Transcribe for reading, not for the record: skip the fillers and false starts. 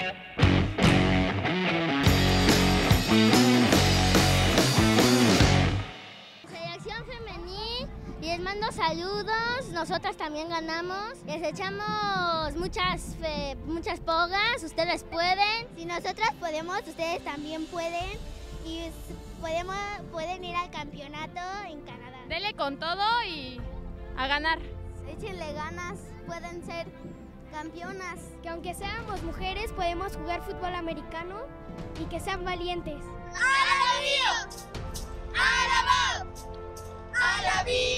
Selección femenil, les mando saludos, nosotras también ganamos, les echamos muchas porras, ustedes pueden. Si nosotras podemos, ustedes también pueden y pueden ir al campeonato en Canadá. Dele con todo y a ganar. Échenle ganas, pueden ser campeonas. Que aunque seamos mujeres podemos jugar fútbol americano y que sean valientes. ¡A la vida! ¡A la vida!